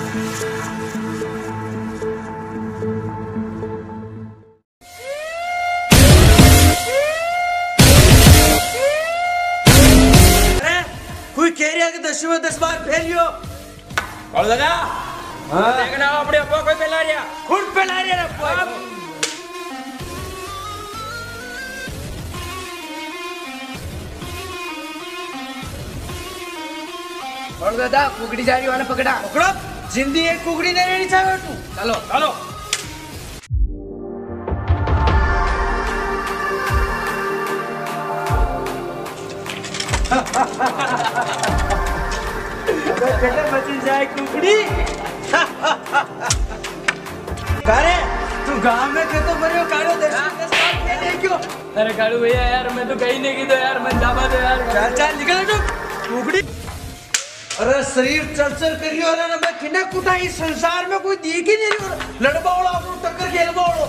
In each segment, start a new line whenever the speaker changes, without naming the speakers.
कोई कह रहा है कि 10 में 10 बार फैलियो
और दादा हां देखना अपने अप्पा कोई फैला रिया
खुद फैला रिया अप्पा
और दादा कुकड़ी जा रही वाला पकड़ा
पकड़ो जिंदगी एक कुकड़ी नहीं रहनी चाहिए तू
चलो
चलो
बेटा बची जाए कुकड़ी कारे तू गांव में थे तो मरियो कारो 10 खेले क्यों?
अरे कालू भैया यार मैं तो कहीं नहीं की तो यार मन जावा दो यार
चल चल निकल तू कुकड़ी अरे शरीर चल चल करियो अरे ना मैं किने कुटा इस संसार में कोई देख ही नहीं रहा लड़बाओड़ा आपको टक्कर खेलबाओड़ो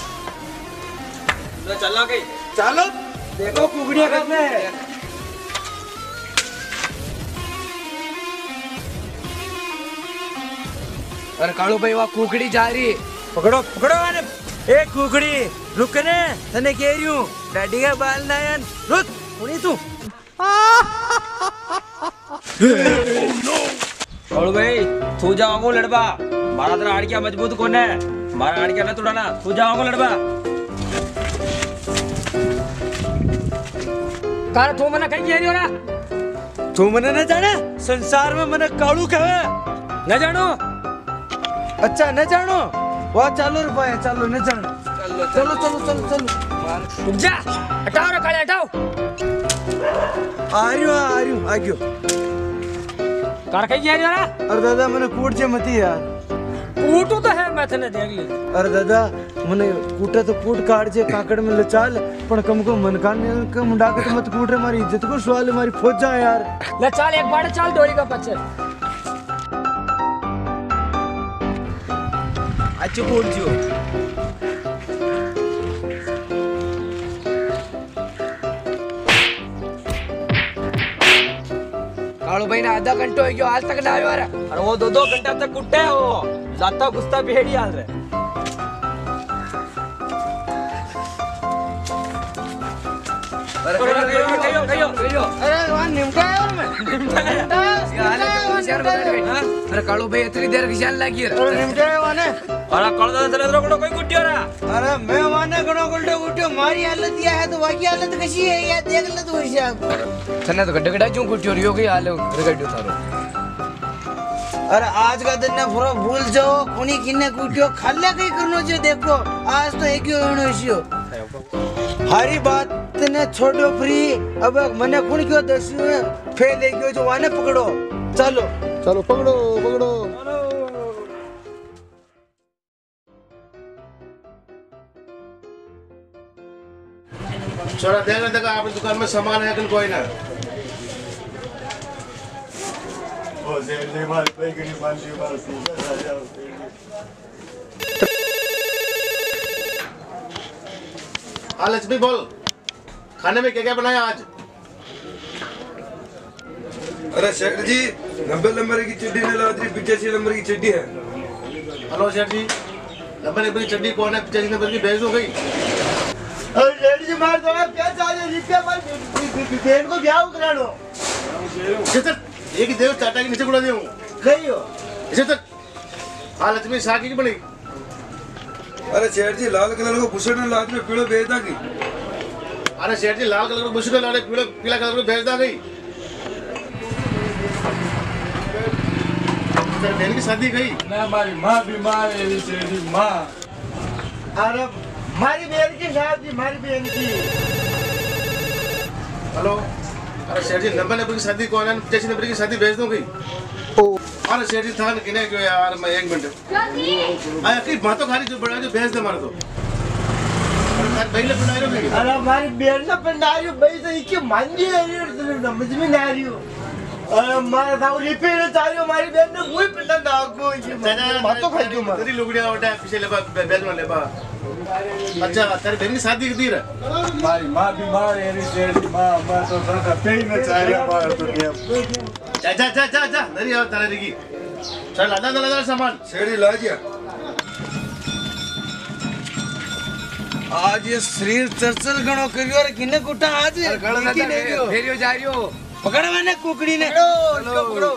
तो चलना कहीं
चलो देखो कुकड़ियां करने है
अरे कालू भाई वहाँ कुकड़ी जा रही
पकड़ो पकड़ो आने एक कुकड़ी रुक ने तने कह रही हूँ डैडी का बाल नयन रुक सुनी तू
और भाई तू जाओगे लड़बा मारा तेरा आड़किया मजबूत कौन है मारा आड़किया ना तोड़ना तू जाओगे लड़बा कार तू मना कहीं कह रही हो ना
तू मने न जाने संसार में मने कालू कहे
न जानो
अच्छा न जानो वाह चालो रुपया चालो न जानो चलो चलो चलो चलो
रुक जा हटाओ रे काले हटाओ
आ रही हूँ आ गयो
कार कहीं कह रही हो ना
अरे दादा मने कूट जे मती यार
कूटू तो है मैं तने देख ली
अरे दादा मने कूटा तो कूट काट जे काकड़ में लचाल पण कम को मन कान के मुंडा के तो मत कूट रे मारी इज्जत को सवाल है मारी फौज जा यार
ले चल एक बार चल डोरी का पछे
अच्छे बोल जो
कालू भाई ने आधा घंटा हो गया आज तक ना आयो यार
अरे वो 2-2 घंटा तक कुट्टे है वो लाता गुस्ता भेड़ी हाल रहे
अरे वहाँ निमटा है और मैं अरे कालू भाई इतनी देर की जान लगी
अरे निमटे वाने
अरे कल दादा चले तो कोई कुट्टी हो रहा
अरे मैं वाने गणो गुल्टे गुट्टे मारी हालत यह है तो बाकी हालत कैसी है यार देख ले तू हिसाब
तने तो गड्ढा क्यों कुट्टी हो रही हो गई हाल गड्ढो थारो
अरे आज का दिन ना पूरा भूल जाओ कुनी किन्ने कुटियो खाले कहीं करनो जो देखो आज तो एक ही होनो इसियो हरी बात ने छोड़ो फ्री अब मने कुन क्यों दस्यु फेल गयो जो वाने पकड़ो चलो चलो पकड़ो पकड़ो
छोरा देखने तक आपकी दुकान में सामान है कि कोई ना ओ जेल मार पे गनी मान जी मार लक्ष्मी बोल खाने में क्या क्या बनाया आज
अरे सेठ जी 90 नंबर की चड्डी ने लादरी 85 नंबर की चड्डी है
हेलो सेठ जी 90 नंबर की चड्डी कौन है 85 नंबर की भेज दो गई
अरे लेडी जी मार दो क्या चाहिए रिक्शा पर बहन को ब्याह करानो
इसे एक ही देव चाटा के नीचे गुड़ा देऊं
गई हो
इसे तक हां लक्ष्मी साकी की बनी
अरे सेठ जी लाल कलर को बुशर्ट ने लाद में पीलो भेज दा की
अरे सेठ जी लाल कलर को बुशर्ट लाड़े पीला कलर को भेज दा गई तेरे बहन की शादी गई
ना हमारी मां बीमार है सेठ जी मां
अरे मारी बहन की शादी मारी बहन की
हेलो अरे सेठ जी 90 नंबर की शादी कौन है 85 नंबर की शादी भेज दूंगी अरे सेठ जी था किने क्यों यार मैं 1 मिनट आया की बात तो खाली जो बड़ा जो भेज दे मार दो अरे भाई ले बनाई रहो
अरे हमारी बहन ना पंडारी भाई तो इके मान जी है समझ में ना आ रही हो अरे मारा था रिपेयर चाहिए हमारी बहन ने वही पिटा ना को ये मत तो खाई क्यों
तेरी लुगड़िया उठा पीछे ले बेल में ले बा अच्छा तेरी बहन की शादी की देर है
हमारी मां बीमार है सेठ जी मां मैं तो सर का पे ही ना चाह रहा मार तो क्या
जा नरी आओ तारा की चल लादा सामान
शेर जी ला दिया।
आज ये शरीर चरचर गणो करियो और किने कुटा आज
फेरियो जा रही हो
पकड़ मैंने कुकड़ी ने
पकड़ो।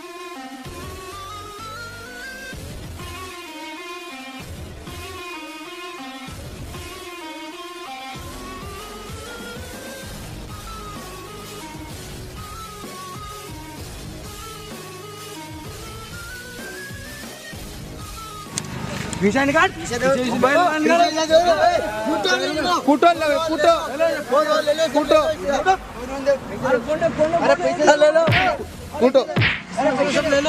पीछे निकाल
फूटो लगे फूटो
अरे पैसा ले लो
फूटो
अरे सब ले लो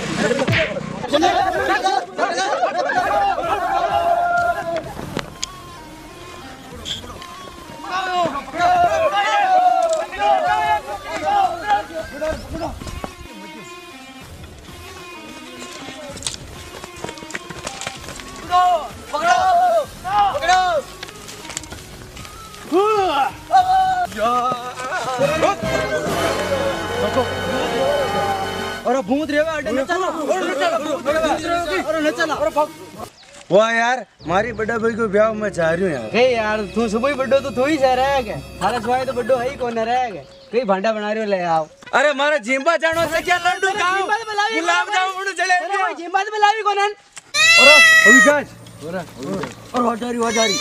और भूत रेवा अड्डे न चलो और न चला वाह यार मारी बड़ा भाई को ब्याह में चाह रही हूं यार
हे यार तू सुबह बड्डो तो तू ही से रहेगा थारा छुआए तो बड्डो है ही कौन रहेगा कई भांडा बना रहे हो ले आओ
अरे मारा जिम्बा जानो से क्या लड्डू खाओ गुलाब जामुन चले
जिम्मा तो बुलावी कौन
और अविकाश और हजारी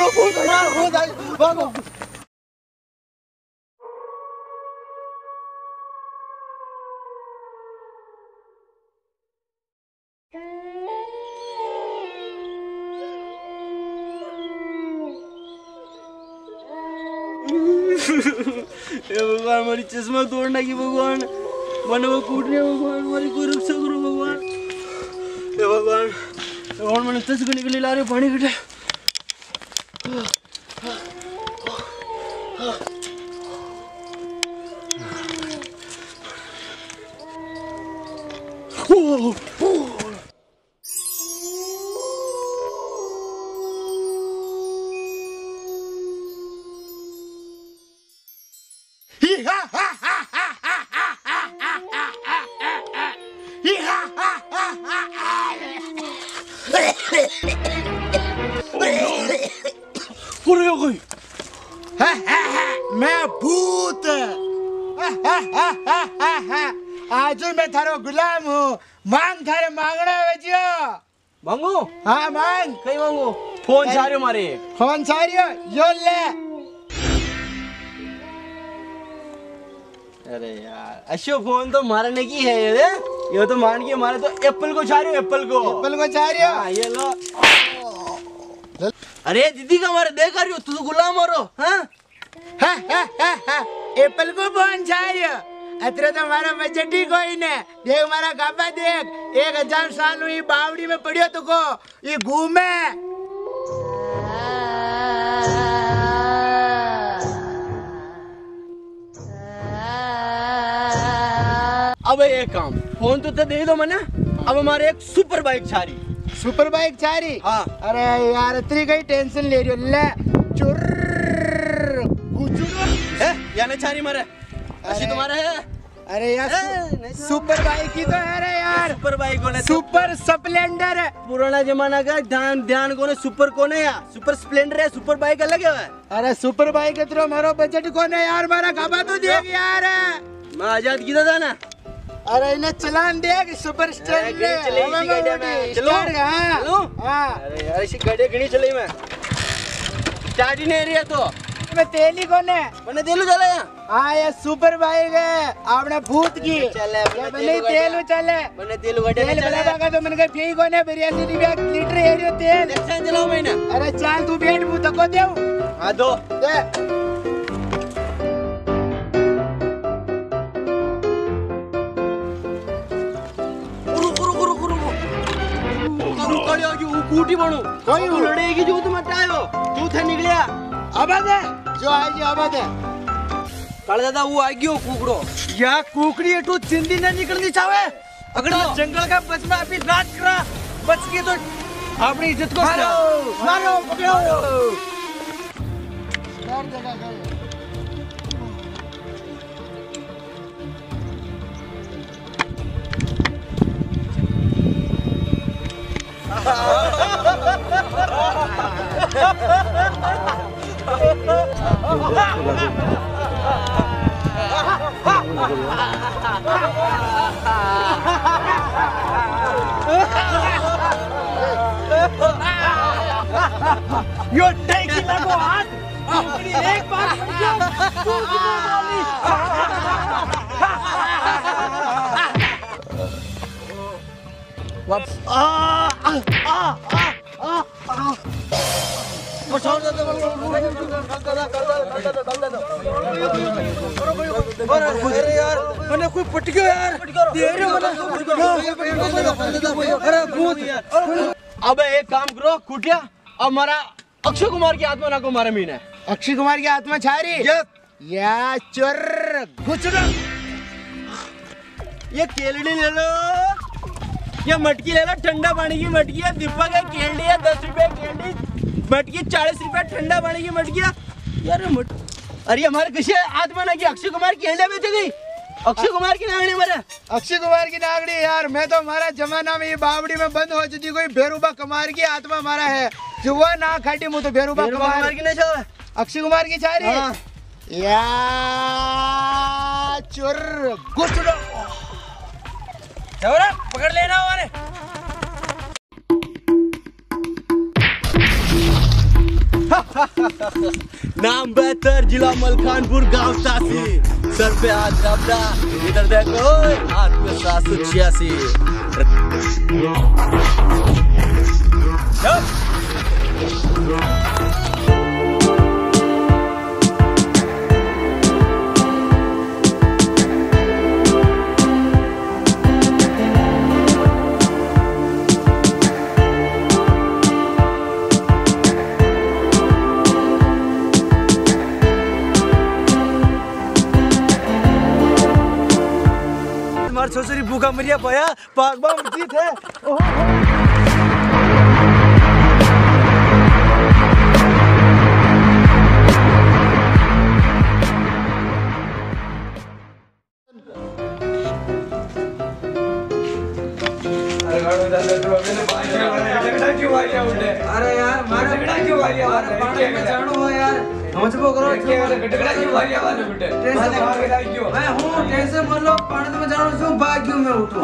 भागो
हे भगवान हमारी चश्मा तोड़ना की भगवान मन वो कूट रहे भगवान हमारी कोई रक्षा करो भगवान हे भगवान मैंने तस को निकले ला रहे पानी कटे
मैं भूत आज मैं थारो गुलाम हूँ मांग थारे मांगना बजियो
मांगू
हाँ मांग
कई मांगू फोन सारे मारे
फोन सारियो यो ले
अरे यार अशो फोन तो मारने की है ये तो मान के मारे तो एप्पल को चाह रहे हो एप्पल को
चाह रही हो
ये लो अरे दीदी का मारे देख रही हो तू तो गुलाम हो रो हाँ
एप्पल को फोन चाह रही हो अतरे तो हमारा बजट ही कोई ने देख हमारा गाबा देख 1000 साल हुई बावड़ी में पड़ियो तुको ये घूमे
अब एक काम फोन तो दे दो मना अब हमारे एक सुपर बाइक छारी हाँ
अरे यार इतनी कहीं टेंशन ले रही हो ले चुर्र
यानी छारी मारे ऐसी तुम्हारे है
अरे यार सुपर बाइक ही तो है रे यार
सुपर बाइक कोने
सुपर स्प्लेंडर है
पुराना जमाना का ध्यान कोने सुपर कोने या सुपर स्प्लेंडर है सुपर बाइक अलग है
अरे सुपर बाइक है तो मारो बजट कोने यार मारा खाबा तो देख यार
मैं आजाद की था ना
अरे इन्हें चलान देख सुपर स्प्लेंडर चलो हाँ
अरे यार इसी गाड़ी घनी चली मैं स्टार्ट ही नहीं रही है तो
मैं तेल ही कोने
मैंने तेलू चला
हाँ ये सुपर बाइक है आपने भूत की
चले
नहीं तेल चले
मैंने तेलू गाड़ी
तेल बना तो मैंने कहा फी कोने 82 रुपया लीटर एरियो तेल
चलाओ मैंने
अरे चाल तू बैठ भूत को देऊ
हाँ दो
दे
कूटी बनू कोई लड़ेगी जो तुम हटायो तू थे निकलिया
आबाद है जो आएगी आबाद है
काले दादा वो आएगी वो कुकड़ो
या कुकड़ी एटू चिंदी न निकलनी चाहे अगर जंगल का बचना अभी रात करा बच गई तो अपनी इज्जत को मारो पकड़ो
यो टैक्सी लगो हाथ अपनी एक बात
अरे यार मैंने कोई पट गया यार दे रहे हो अरे भूत
अबे एक काम करो कुटिया, अब हमारा अक्षय कुमार की आत्मा ना को मारा मीन है।
अक्षय कुमार की आत्मा छारी या चोर घुसड़ो
ये केलड़ी ले लो, ये मटकी ले लो, ठंडा पानी की मटकी है। दीपक है केलड़ी है 10 रुपए केलड़ी, मटकी 40 रुपए ठंडा पानी की मटकी है यार। अरे हमारे किसी आत्मा ना की अक्षय कुमार केलड़ी बेच गई, अक्षय कुमार की नागड़ी मरे।
अक्षय कुमार की नागड़ी यार, मैं तो हमारा जमाना में ये बावड़ी में बंद हो चुकी कोई बेरूबा कुमार की आत्मा मारा है जो वह ना खाटी मुँह तो बेरूबा कुमार
की नहीं छावा,
अक्षय कुमार की छारी या चोर घुसड़ो
चौरा पकड़ लेना हमारे।
नाम बेहतर जिला मलखानपुर गांव तासी, सर पे हाथ रबड़ा, इधर देखो हाथ में 786।
छोरी भूखा मरिया पाया पागबा मस्जिद है।
अरे यार मारा क्यों पानी में जानो हो यार मुझे वो करो मैं हूँ टेंशन मत लो पानी में जानो क्यों भाग्यों में उठो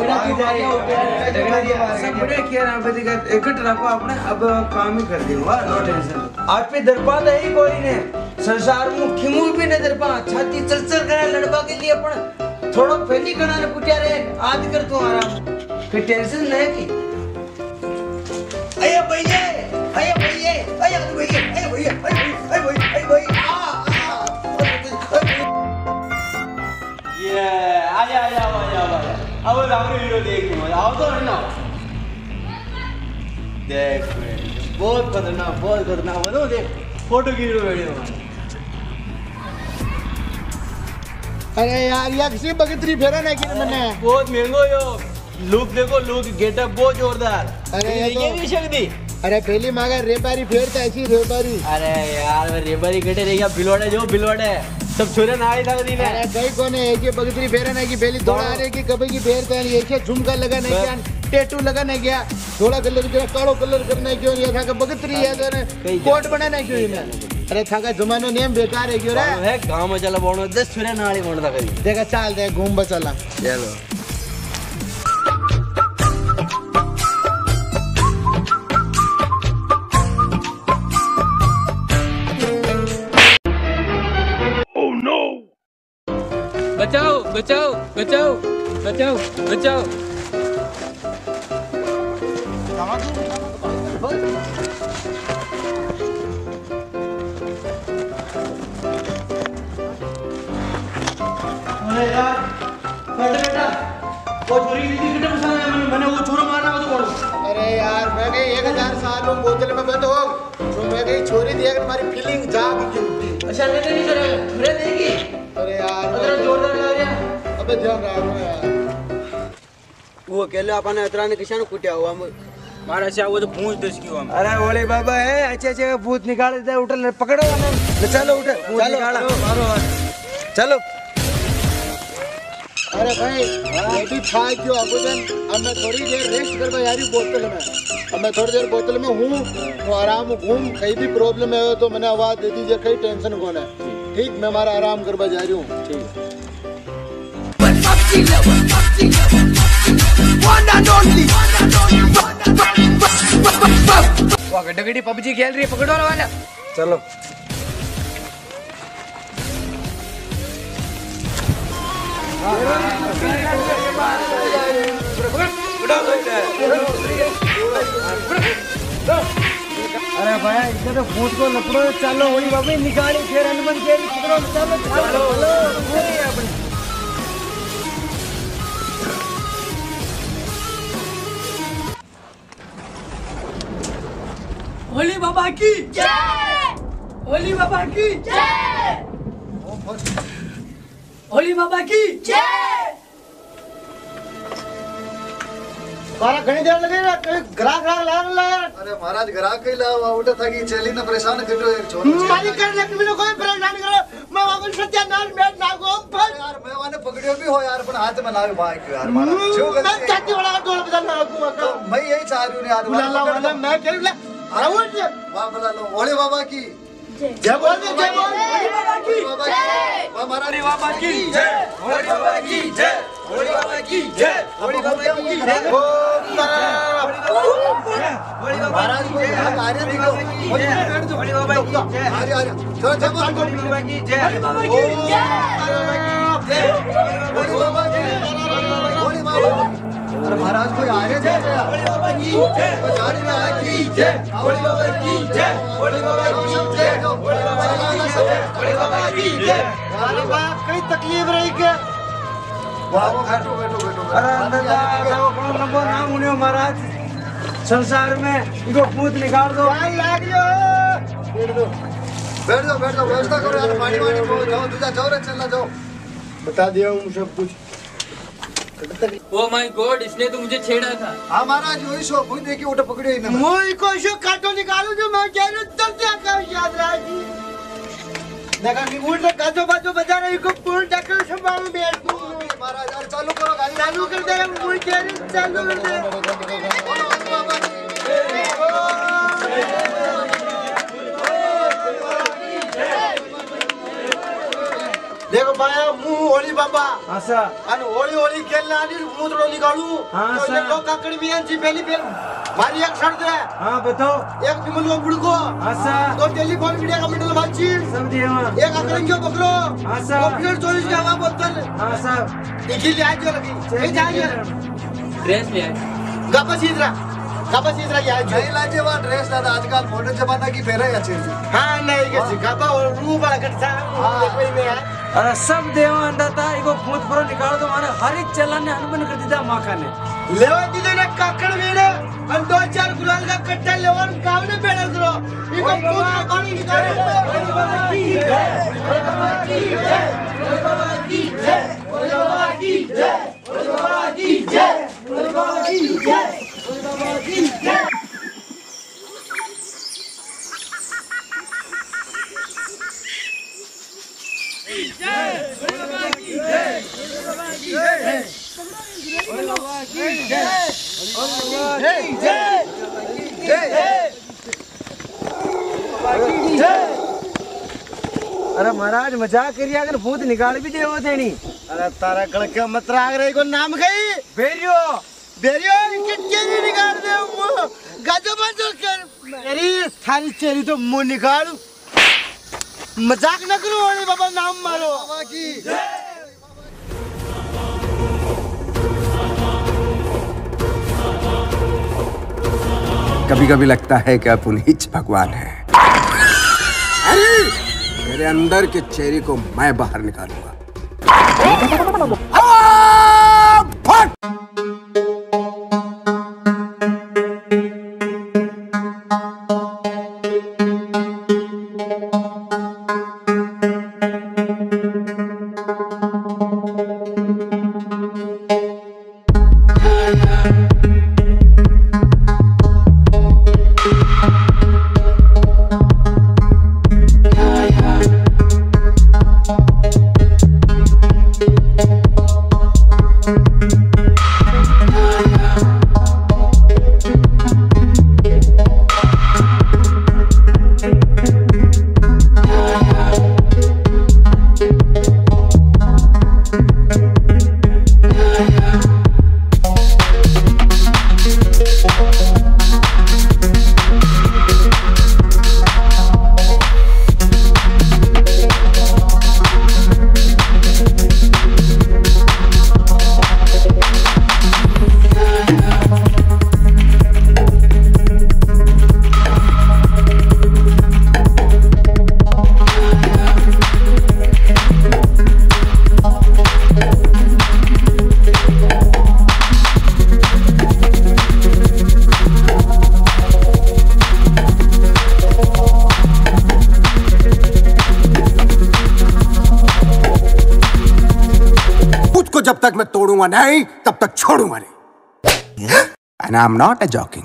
सब बड़े किया ना बेटी का इकट्ठ रखो अपने अब काम ही कर दूंगा नो टेंशन। आप पे दरबार है ही कोई ने संसार में खिमू भी नहीं दरबार छाती चलचल करे लड़बा के लिए अपन थोड़ा फैली करना ने पुटिया रे आज कर तू आराम फिर टेंशन नहीं की। अये भैया अये भैया अये भैया अये भैया अये भैया
ये आजा अब रावण हीरो देख आओ तो ना देख बहुत खतरनाक बोलो देख फोटो की हीरो वीडियो।
अरे यार या किसी बगतरी फेरा नहीं की मैंने
बहुत महंगो यो लुक देखो लुक गेटअप बहुत जोरदार।
अरे
ये भी शक्ति
अरे पहली मांगा रेपारी फेरता ऐसी रेपारी।
अरे यार रेबारी गेटे रहेगा बिलवाड़े जो बिलवाड़े सब छोरे ना आई था दिन
अरे कई कोने एक ये बगतरी फेरा नहीं की पहली थोड़ा आने की कभी की फेरता है एक झुमका लगा नहीं गया टैटू लगा नहीं गया थोड़ा कलर का कालो कलर करना क्यों नहीं था बगतरी है तो कोट बनाना क्यों नहीं। अरे था का जमानो नेम बेकार है क्यों रे
है गांव में चला बोनो 10 छोरे नाड़ी बोनो था कभी
देखा चाल दे घूम बचला
चलो
बचाओ बचाओ बचाओ बचाओ बचाओ।
अरे यार बेटा वो छोरी की कितने पसंद है मैंने वो छोरा मारना हो तो बोलो।
अरे यार मैं कहीं 1000 साल लोग बोतल में बंद हो तो मैं कहीं छोरी दिया हमारी फीलिंग जाग गई।
अच्छा नहीं सर मेरे देगी।
अरे यार
जोरदार लग रहा है
अबे ध्यान रखो यार
वो अकेले अपन इतना ने किसान कुटिया हुआ
मारा से वो तो पूंछ दस की हुआ।
अरे ओले बाबा है अच्छे भूत निकाल दे उठल पकड़ो चलो उठ चलो मारो चलो
अरे भाई अभी था क्यों अबुदन अब मैं थोड़ी देर रेस्ट करवा यारी बोतल में अब मैं थोड़ी देर बोतल में हूँ तो आराम घूम कहीं भी प्रॉब्लम है तो मैंने आवाज दे दीजिए कहीं टेंशन कौन है ठीक मैं हमारा आराम करवा जा रही हूँ ठीक
गड्डी पबजी खेल रही है पकड़ो वाला
चलो
अरे भाई इधर तो फूट को लपड़ो चलो वही बाबू निकाली फिर हनुमान के पकड़ो चलो चलो
होली बाबा की जय होली बाबा की जय होली बाबा की जय
सारा घणी देर लगेगा ग्राहक ला अरे महाराज ग्राहक ही ला उठे था कि चेली ने परेशान कर दो एक छोरा मालिक कर ले बिना कोई परेशान करो मैं वापस सत्यानारायण बैठ ना गो यार मैं वाने पकड़ियो भी हो यार पर हाथ में लावे भाई क्यों यार मारा जो मैं चाहती वाला डोल बदल ना रखूं तो मैं यही चाह रही हूं यार वाला मैं कह ले आउट वाह बोला लो ओले बाबा की जय बोल होली बाबा की जय महाराज बाबा की जय होली बाबा की जय होली बाबा की जय होली बाबा की जय महाराज को कार्य दिखो होली बाबा की जय अरे अरे चलो जय होली बाबा की जय होली बाबा की जय होली बाबा की होली बाबा अरे महाराज कोई आगे जय होली बाबा की जय जारी में आए की जय होली बाबा की जय होली बाबा की जय होली बाबा की जय अरे वाह कई तकलीफ रही के वाह बैठो बैठो बैठो
अरे अंदर कौन नंबर नाम उन्हें महाराज संसार में इनको भूत निकाल दो
लाग लो बैठ जाओ व्यवस्था करो यार पानी वानी पो जाओ दूजा जाओ रे चलना जाओ बता दिया हूँ सब कुछ
ओ माय गॉड इसने तो मुझे छेड़ा था
हाँ महाराज वही शो कोई देखी उठे पकड़े ही ना
मुझ को शो काटो निकालो जो मैं कह रहा हूँ तब क्या कर याद राज जी देखा कि उठ काजो बाजो बजा रही को पूर्ण टक्कर संभाल में बैठ दूँ
महाराज यार चालू करो गाड़ी
चालू कर दे मुझे कह रही चालू कर दे देखो भाया मुंह होली बाबा
आशा
अन होली होली खेलना आनी मुंह तो निकालू
हाँ,
तो
सर।
देखो काकड़ी भी अंची पहली फिर मारी एक शर्त है
हाँ बताओ
एक बिमल को बुड़को
आशा
दो टेलीफोन मीडिया का मिडल बाची
सब दिए वहाँ
एक अकरंजो बकरो
हाँ, सर।
कंप्यूटर 24 का हवा बोतल
हाँ साहब
एक ही ले आजो लगी ये जाइए
ड्रेस ले आए
गपस इधर की आज
नहीं लाजे वहाँ ड्रेस दादा आजकल मॉडर्न जमाना की पहरा है अच्छे से
हां नहीं के सिखापा और रूह बड़ा कटसा कोई में है
अरे सब देवा अंदर था इको भूत फरो निकाल दो माने हर एक चलन ने हनुमान कर दिया माखा ने
लेवा दीदे ने काकड़ वीरे और दो चार गुलाल का कट्टा लेवन काम ने बेड़ा करो इको पूरा पानी निकालो होली बाबा की जय होली बाबा की जय होली बाबा की जय होली बाबा की जय होली बाबा की जय होली बाबा की जय होली बाबा की जय अरे महाराज मजाक करिए अगर भूत निकाल भी दे वो देनी अरे तारा गड़के मत राग रही को नाम गई बेरियो बेरियो चेरी निकाल दे गाजो बाजो कर मेरी थारी चेरी तो मुंह निकाल मजाक न करो अरे बाबा नाम मारो बाबा की
कभी कभी लगता है कि आप उन्हीं भगवान हैं। अरे मेरे अंदर के चेहरे को मैं बाहर निकालूंगा। जब तक मैं तोड़ूंगा नहीं तब तक छोड़ूंगा नहीं। And I am not a joking.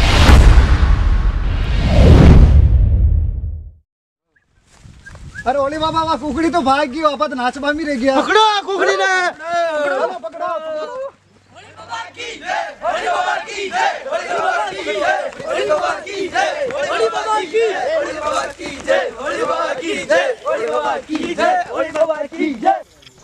अरे ओली बाबा वा कुकड़ी तो भाग गई, वापस नाच बा में रह गया।
पकड़ो कुकड़ी ने।
पकड़ो पकड़ो।
ओली बाबा की जय, ओली बाबा की जय, ओली बाबा की जय, ओली बाबा की जय, ओली बाबा की जय, ओली बाबा की जय, ओली बाबा की जय, ओली बाबा की जय, ओली बाबा की जय।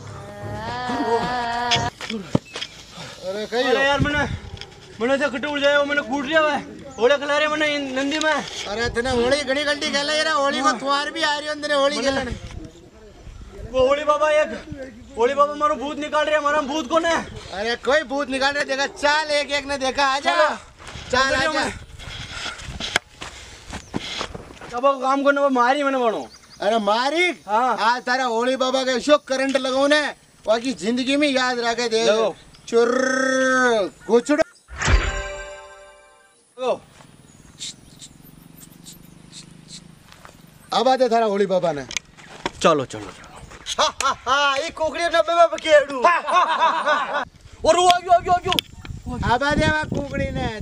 अरे कहीं
अरे यार मैंने से खटू उड़ जाए, मैंने कूट लिया है होली खिला रहे मैंने नंदी में।
अरे तने होली घड़ी गलती खेला यार, होली को त्योहार भी आ रही है, अंदर होली खेलने।
वो होली बाबा मारो भूत निकाल रहे, हमारा भूत कौन है?
अरे कोई भूत निकाल रहे, देखा चाल एक एक ने देखा। आजा चाल आजा।
अब काम करने में मारी मैंने बनो।
अरे मारी
हाँ।
आज तारा होली बाबा के शो करंट लगाओ ने, बाकी जिंदगी में याद रखे दे। चुर गुचड़ अब आते थारा होली बाबा ने।
चलो चलो चलो।
ये कोकड़ी डब्बे में पकेड़ू।
और वो आ गयो।
अब आते हमारा कोकड़ी ने।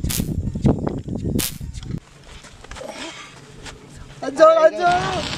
अच्छा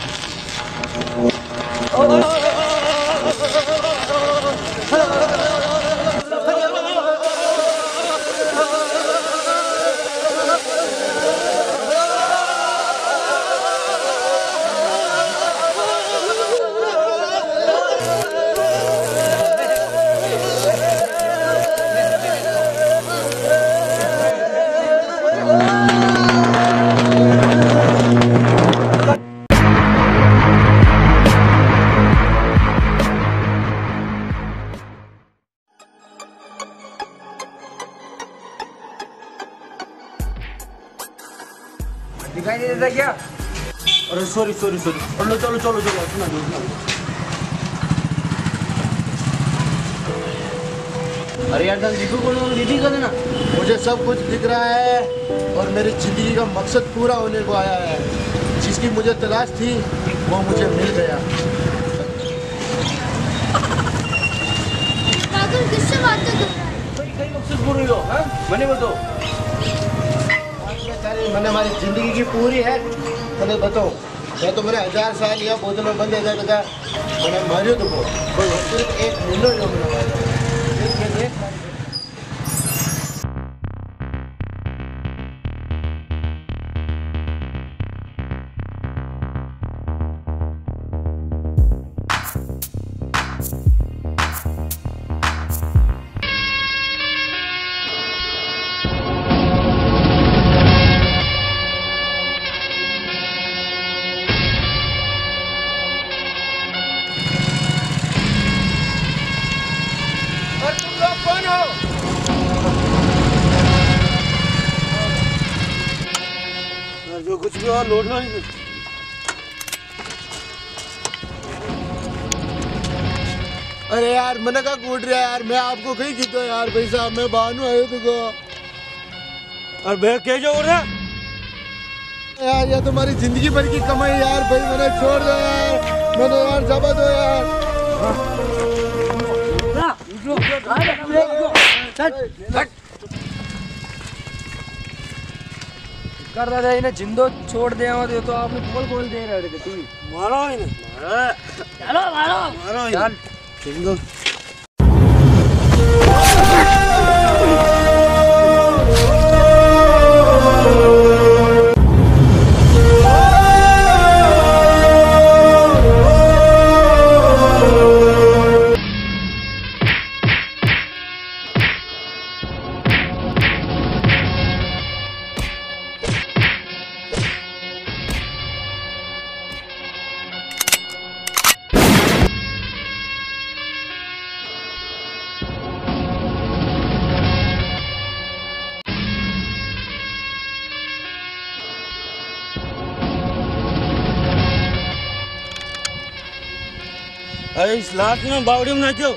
दिखाई नहीं देता क्या?
अरे सॉरी चलो सुना दो। अरे यार दीपू को दीदी का देना।
मुझे सब कुछ दिख रहा है और मेरी जिंदगी का मकसद पूरा होने को आया है। जिसकी मुझे तलाश थी वो मुझे मिल गया।
पागल किससे बातें कर रहा है?
कई मकसद पूरी हो मैंने बताओ।
मैंने हमारी जिंदगी की पूरी है मैंने बताओ। मैं तो मेरे 1000 साल या बोतल में बंद है लगा मैंने मारियो तो कोई सिर्फ एक मिलो जो मैंने मारा।
जो कुछ भी और लौटना नहीं।
अरे यार मैंने कहा कूट रहा यार, मैं आपको कहीं खींचो यार भाई साहब, मैं बानू आयो तुमको।
और भैया क्या जो हो रहा है
यार ये तुम्हारी जिंदगी भर की कमाई यार भाई, मैंने छोड़ दो यार, मैंने यार जबा दो यार।
कर रहा था इन्हें जिंदो छोड़ दे तो आपने बोल दे रहे थे तू।
मारो इन्हें।
चलो मारो
चल
जिंदो
अरे इस लात में बावड़ी में नाचो।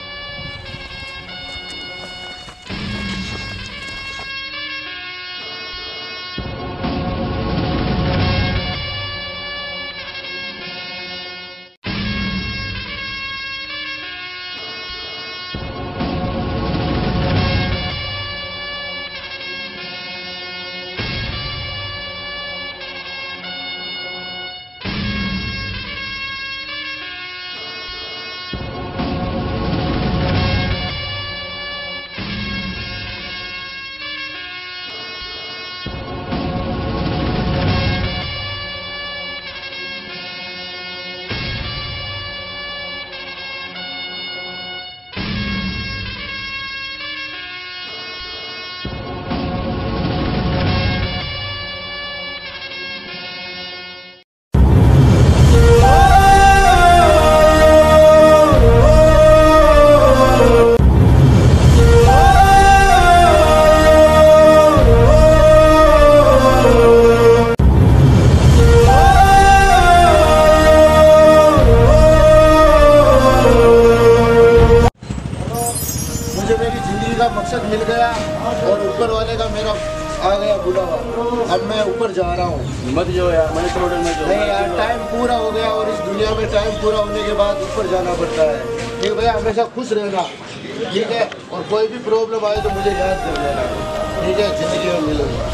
मकसद मिल गया और ऊपर वाले का मेरा आ गया बुलावा। अब मैं ऊपर जा रहा हूँ।
मत जो यार, मनी करोड़ में जो
नहीं यार, टाइम पूरा हो गया और इस दुनिया में टाइम पूरा होने के बाद ऊपर जाना पड़ता है। ठीक भैया, हमेशा खुश रहना, ठीक है? और कोई भी प्रॉब्लम आए तो मुझे याद कर लेना, ठीक है? जिंदगी में मिलूंगा।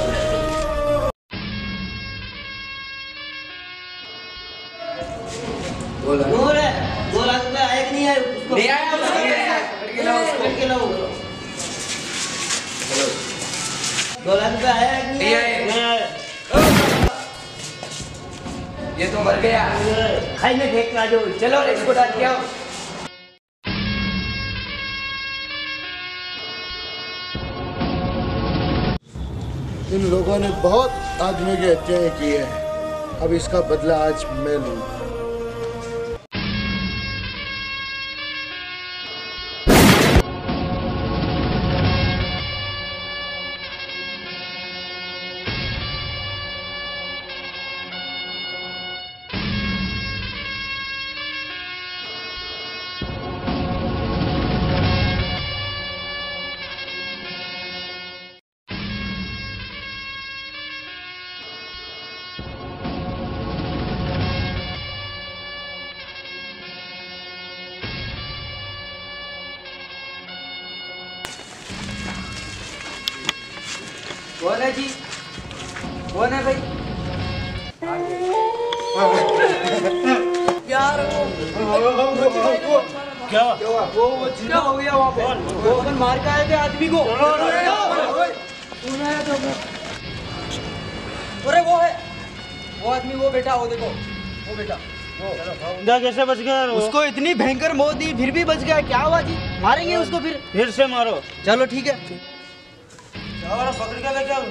दो लाख रुपए आए कि नहीं आए? नहीं आया। दो लाख रुपए आया कि नहीं आया?
ये तो मर गया।
खाई में फेंक का जो।
चलो इसको डाल के आओ।
इन लोगों ने बहुत आदमी की हत्याएं की है, अब इसका बदला आज मैं लूंगा।
कौन है जी? कौन है भाई? यार
क्या
वो जिंदा हो गया वहाँ पे। वो अपन मार के आए थे आदमी को। अरे वो है, वो आदमी, वो बेटा, वो देखो, वो बेटा, वो
कैसे बच गया?
उसको इतनी भयंकर मौत दी फिर भी बच गया। क्या हुआ जी? मारेंगे उसको फिर
से मारो।
चलो ठीक है।
पकड़ के लेके आओ।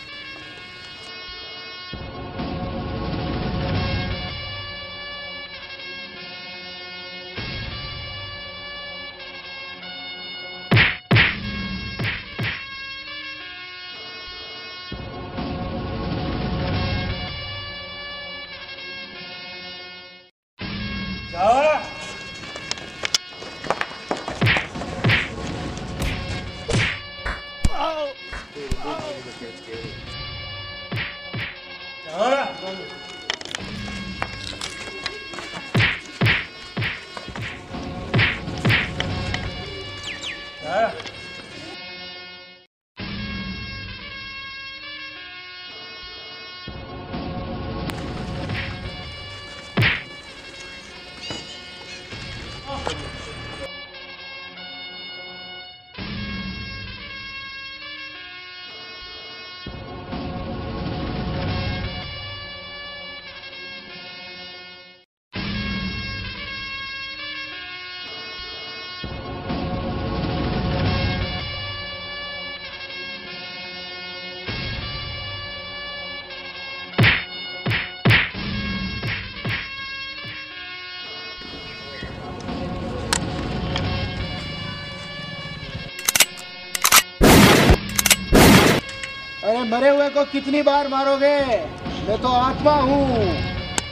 अरे मरे हुए को कितनी बार मारोगे? मैं तो आत्मा हूँ।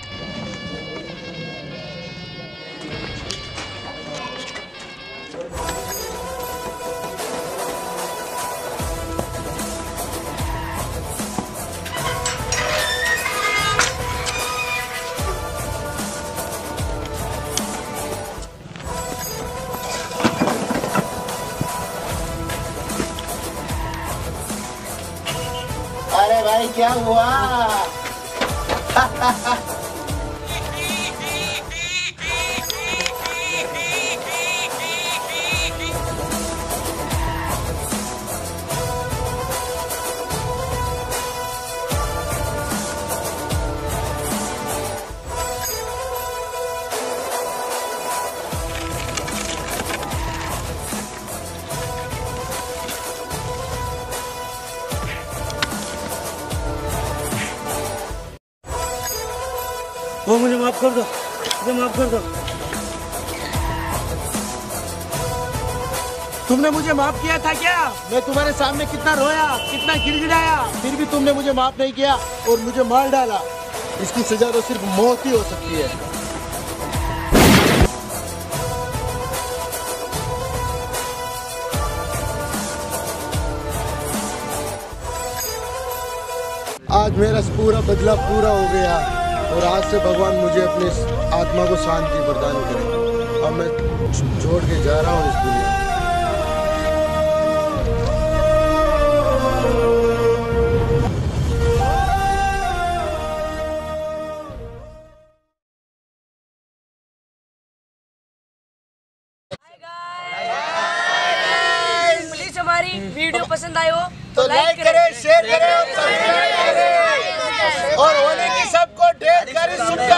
अरे भाई क्या हुआ?
वो मुझे माफ कर दो, मुझे माफ कर दो।
तुमने मुझे माफ किया था क्या? मैं तुम्हारे सामने कितना रोया, कितना गिड़गिड़ाया, फिर भी तुमने मुझे माफ नहीं किया और मुझे मार डाला। इसकी सजा तो सिर्फ मौत ही हो सकती है। आज मेरा पूरा बदला पूरा हो गया और आज से भगवान मुझे अपनी आत्मा को शांति प्रदान करे। अब मैं छोड़ के जा रहा हूँ इस दुनिया।
प्लीज हमारी वीडियो पसंद आए हो
तो लाइक करें, शेयर करें और सब्सक्राइब करें और होने की सबको ढेर सारी शुभकामनाएं।